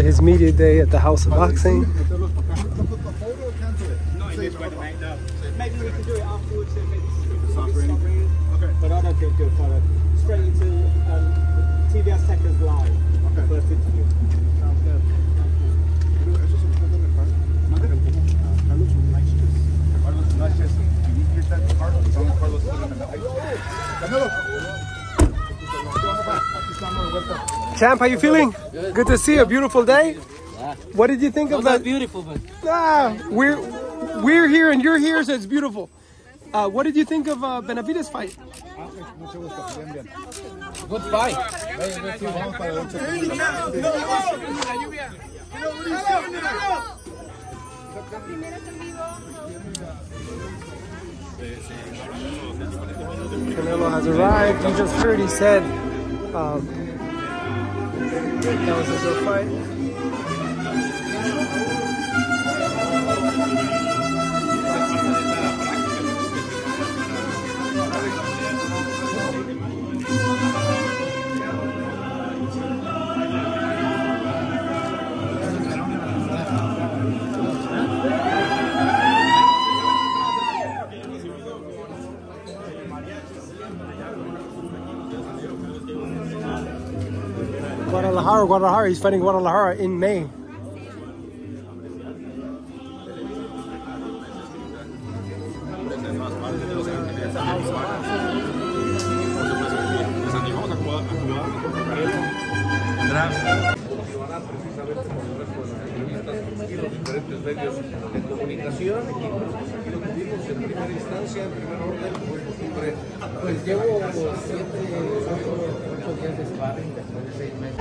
his media day at the House of Boxing. Maybe we can do it afterwards if it's stop raining. Okay. But I don't think good for straight into TV Aztecas Live. Okay. First interview. Sounds good. Champ, how you feeling? Good to see you. Beautiful day. What did you think of that? Beautiful, but We're here and you're here, so it's beautiful. What did you think of Benavidez' fight? good fight. Canelo has arrived. You just heard he said that was a good fight. Guadalajara. He's fighting Guadalajara in May. Diferentes medios de comunicación y lo que vimos en primera instancia, en primer orden, pues llevo 7 o 8 días de sparring después de 6 meses.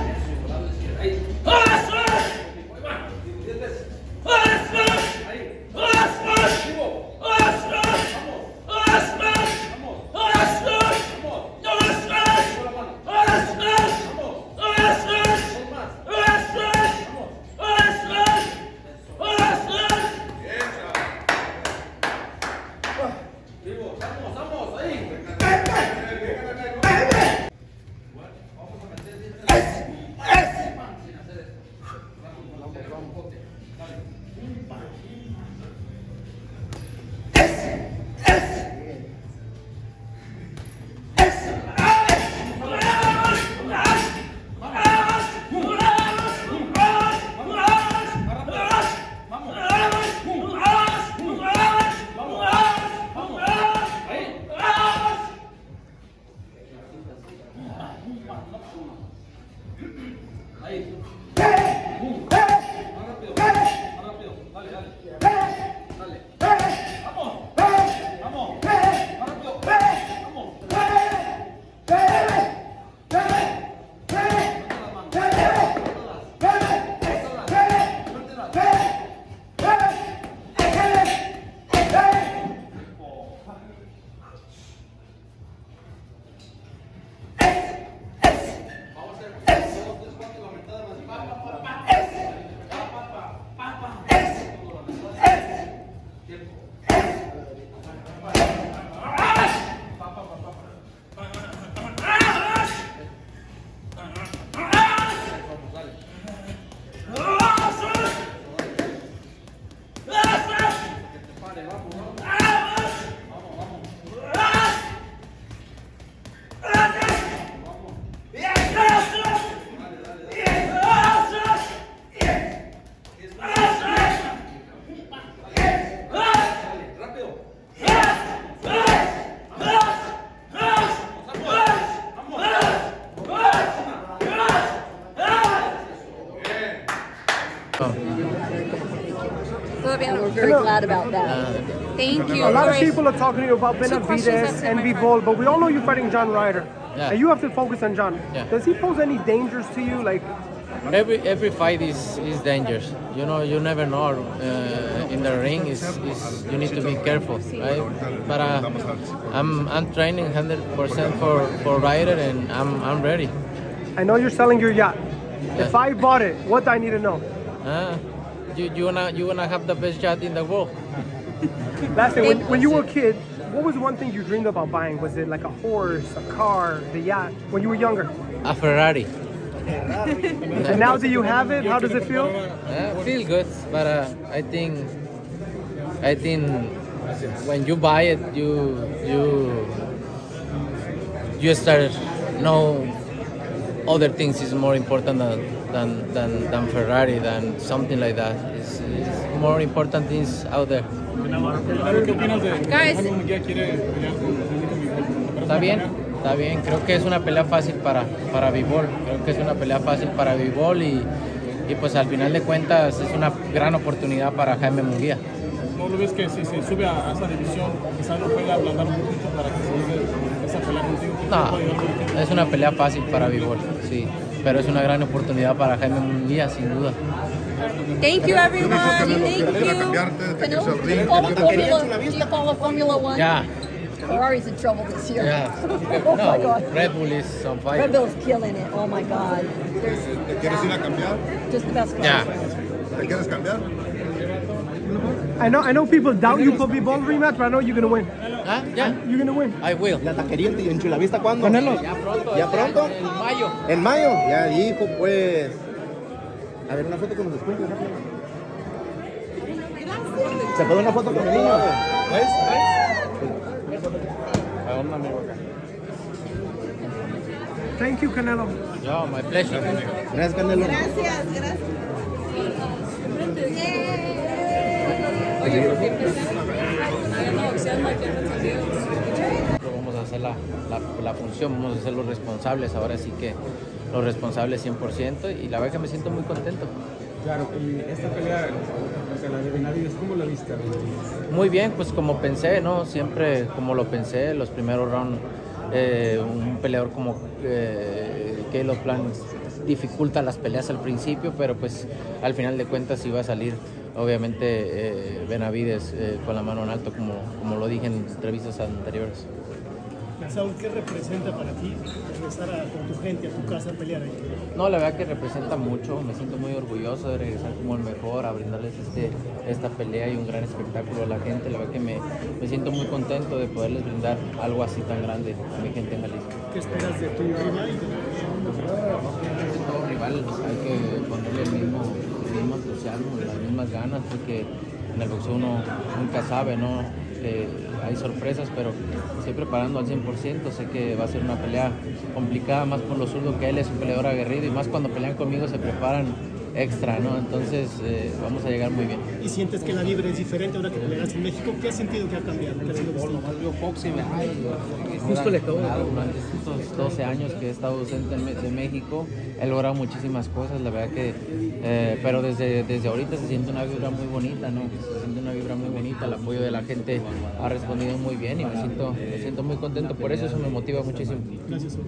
We're very glad about that. Thank you. A lot of people are talking to you about Benavidez and Bivol, but we all know you're fighting John Ryder. Yeah. And you have to focus on John. Yeah. Does he pose any dangers to you? Like Every fight is dangerous. You know, you never know. In the ring, is you need to be careful, right? But I'm training 100% for Ryder, and I'm ready. I know you're selling your yacht. If I bought it, what do I need to know? You wanna have the best yacht in the world. Last thing, when you were a kid, what was one thing you dreamed about buying? Was it like a horse, a car, the yacht? When you were younger? A Ferrari. And now that you have it, how does it feel? Feel good, but I think when you buy it, you start know other things is more important than Ferrari, than something like that. It's more important things out there. Guys, Está bien. Creo que es una pelea fácil para Bivol. Creo que es una pelea fácil para Bivol y pues al final de cuentas es una gran oportunidad para Jaime Munguía. ¿No lo ves que si se sube a esa división quizás no pueda ablandar un poquito para que se lleve esa pelea contigo? No, es una pelea fácil para Bivol, sí. Pero es una gran oportunidad para Jaime Munguía, sin duda. thank you everyone. Thank you. Do you follow Formula One? Yeah. Ferrari's in trouble this year. Yeah. Oh my No, God. Red Bull is on fire. Red Bull's killing it. Oh my God. ¿Te quieres ir a cambiar? Just the best. Yeah. ¿Te quieres cambiar? I know people doubt you for Bivol rematch, but I know you're gonna win. Ah, yeah. You're gonna win. I will. La taquería en Chulavista, ¿cuándo? Canelo. Ya pronto. ¿Ya pronto? En mayo. En mayo. Ya dijo, pues. A ver, una foto con los escudos. ¿Se puede una foto con el niño? Thank you, Canelo. Yo, my pleasure. Gracias, Canelo. Vamos a hacer la función, vamos a ser los responsables, ahora sí que los responsables 100% y la verdad que me siento muy contento. Claro, y esta pelea contra la de Benavides, ¿cómo la viste? Muy bien, pues como pensé, ¿no? Siempre como lo pensé, los primeros rounds, un peleador como Caleb Plant dificulta las peleas al principio, pero pues al final de cuentas iba a salir obviamente Benavides con la mano en alto, como lo dije en entrevistas anteriores. Saúl, ¿qué representa para ti regresar con tu gente a tu casa a pelear ahí? No, la verdad que representa mucho, me siento muy orgulloso de regresar como el mejor, a brindarles esta pelea y un gran espectáculo a la gente. La verdad que me siento muy contento de poderles brindar algo así tan grande a mi gente en Jalisco. ¿Qué esperas de tu rival? De todo rival hay que ponerle el mismo entusiasmo, las mismas ganas, porque en el boxeo uno nunca sabe, ¿no? Hay sorpresas, pero estoy preparando al 100%, sé que va a ser una pelea complicada, más por lo zurdo que él es un peleador aguerrido y más cuando pelean conmigo se preparan extra, ¿no? Entonces vamos a llegar muy bien. ¿Y sientes que la vibra es diferente ahora que peleas en México? ¿Qué has sentido que ha cambiado? ¿Qué ha sido distinto? Justo le acabo durante estos 12 años que he estado ausente de México, he logrado muchísimas cosas, la verdad que, pero desde ahorita se siente una vibra muy bonita, ¿no? Se siente una vibra muy bonita, el apoyo de la gente ha respondido muy bien y me siento muy contento por eso me motiva muchísimo. Gracias.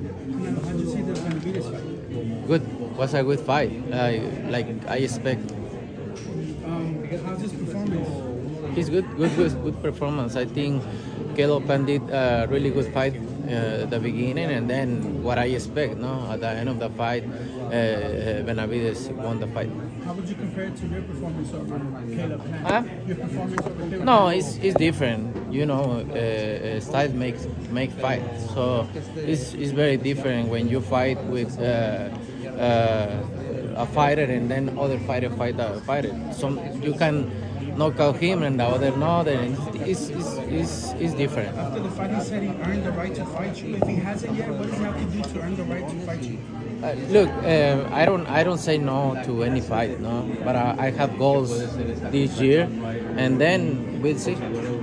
Good, was a good fight, like I expect. How's his performance? He's good performance. I think Caleb Plant did a really good fight at the beginning, and then what I expect, no, at the end of the fight, Benavides won the fight. How would you compare it to your performance over Caleb Plant? Huh? Your performance over Caleb No, it's different. You know, style make fight. So it's very different when you fight with a fighter and then other fighter fight a fighter. Some you can knock out him and the other no. Then it's different. After the fight, he said he earned the right to fight you. If he hasn't yet, what does he have to do to earn the right to fight you? Look, I don't say no to any fight, no. But I have goals this year, and then we'll see.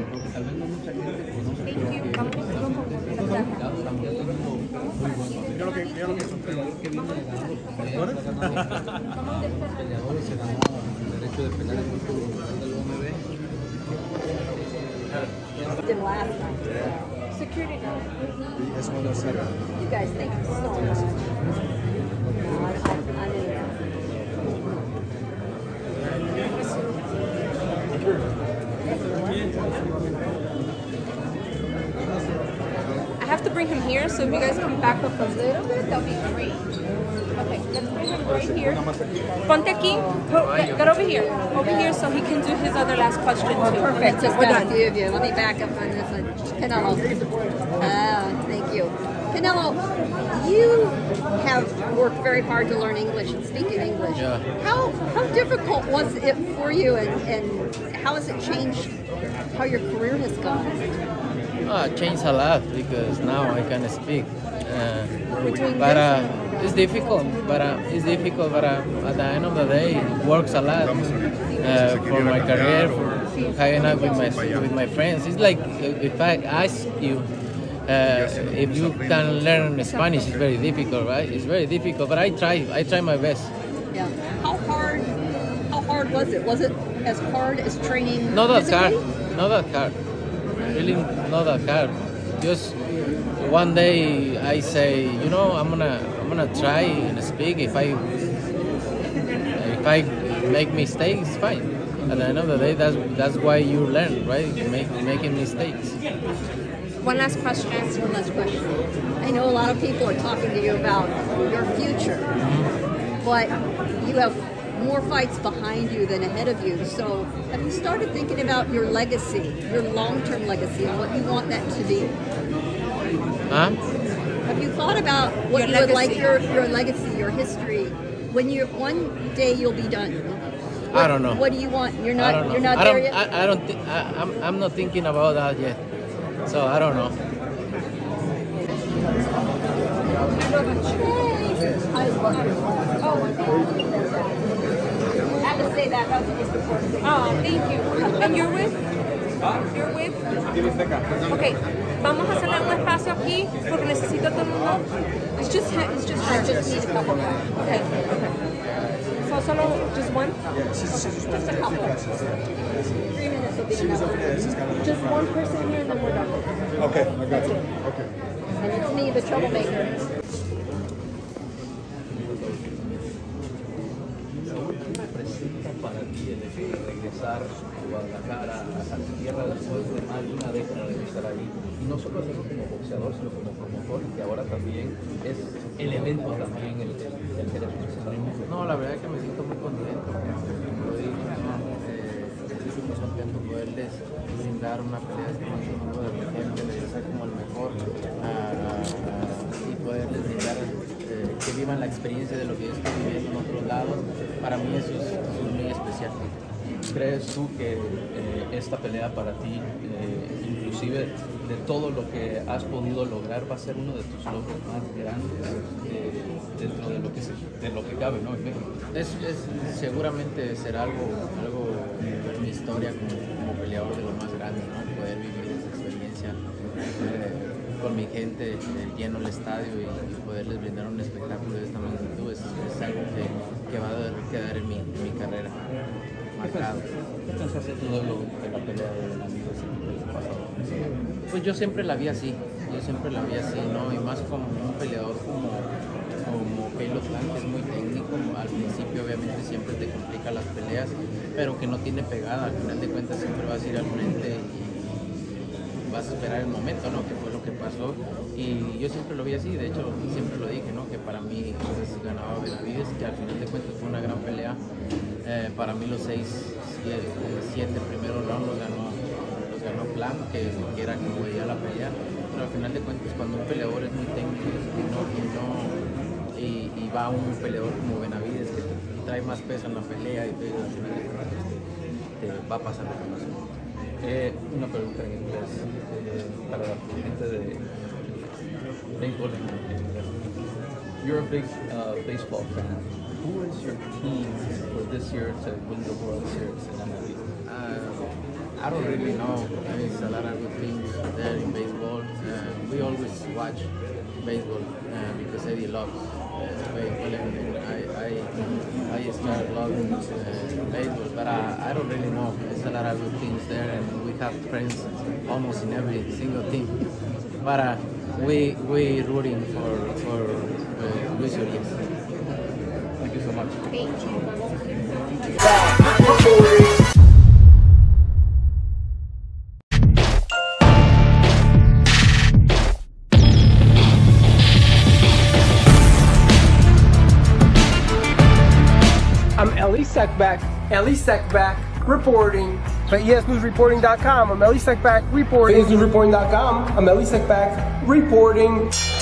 Did last night. Security guard. You guys, thank you so much. I didn't I have to bring him here, so if you guys can back up a little bit, that'll be great. Okay, let's bring him right here. Ponte aquí. Get over here, so he can do his other last question too. Perfect. Just got a few of you. Let me back up on this one. Canelo. Thank you. Canelo. Canelo, you have worked very hard to learn English and speak in English. Yeah. How difficult was it for you, and how has it changed how your career has gone? It changed a lot because now I can speak. Between But it's difficult. But at the end of the day, it works a lot for my career, for hanging out with my friends. It's like if I ask you if you can learn Spanish, it's very difficult, right? It's very difficult, but I try my best. Yeah. How hard was it? Was it as hard as training? Not that physically? hard. Not that hard. Really, not that hard. Just one day I say, you know, I'm gonna try and speak. If I make mistakes, it's fine. At the end of the day, that's why you learn, right? Making mistakes. One last question. One last question. I know a lot of people are talking to you about your future, but you have more fights behind you than ahead of you. So have you started thinking about your legacy, your long-term legacy, and what you want that to be? Huh? Have you thought about what Your you would like legacy. your legacy, your history, when you're one day you'll be done? I don't know. What do you want? You're I not. don't know. You're not I there don't. yet. I don't. I'm not thinking about that yet. So I don't know. I had to say that. That was the most important thing. Oh, thank you. And you're with? You're with? Okay, vamos a hacerle un espacio aquí porque necesito todo el mundo. It's just her. I just need a couple more. Okay. So solo just one? Just a couple. 3 minutes will be enough. Just one person here and then we're done. Okay, I got you. Okay. And it's me, the troublemaker. ¿Representa para ti el hecho de regresar a Guadalajara, a tu tierra, después de más de una década de estar ahí? Y no solo hacerlo como boxeador, sino como promotor, y que ahora también es el evento también, el género. No, la verdad es que me siento muy contento. Como lo dije, ¿no? Estoy muy contento poderles brindar una pelea de este magnitud de mi gente, regresar como el mejor y poderles brindar que vivan la experiencia de lo que yo estoy viviendo en otros lados. Para mí eso es muy especial. ¿Crees tú que esta pelea para ti, inclusive de todo lo que has podido lograr, va a ser uno de tus logros más grandes dentro de lo que cabe, ¿no? En México. Seguramente será algo en mi historia como peleador de lo más grande, ¿no? Poder vivir esa experiencia con mi gente, lleno el estadio y poderles brindar un espectáculo de esta magnitud es algo que va a quedar en mi carrera marcado. ¿Qué pensaste tú de la pelea de Benavides el pasado? Pues yo siempre la vi así, ¿no? Y más como un peleador como Keylor Blanc, que es muy técnico. Al principio obviamente siempre te complica las peleas, pero que no tiene pegada. Al final de cuentas siempre vas a ir al frente y vas a esperar el momento, ¿no? Que fue lo que pasó. Y yo siempre lo vi así, de hecho siempre lo dije, ¿no? Que para mí pues, ganaba Benavides, que al final de cuentas fue una gran pelea. Para mí los 7 primeros rounds los ganó Blanc, que era como veía la pelea. Pero al final de cuentas cuando un peleador es muy técnico y va un peleador como Benavides que trae más peso en la pelea y al final de cuentas te va a pasar lo que pasó. Una pregunta en inglés para la gente de béisbol en inglés. You're a big baseball fan. Who is your team for this year to win the World Series in MLB? I don't really know. There's a lot of good teams there in baseball. We always watch baseball because Eddie loves baseball, and I started loving baseball, but I don't really know. There's a lot of good teams there, and we have friends almost in every single team. But we rooting for Luis Urias. Thank you so much. Thank you. I'm Eli Sekbak reporting for ESNewsReporting.com. I'm Eli Sekbak reporting. For ESNewsReporting.com, I'm Eli Sekbak reporting.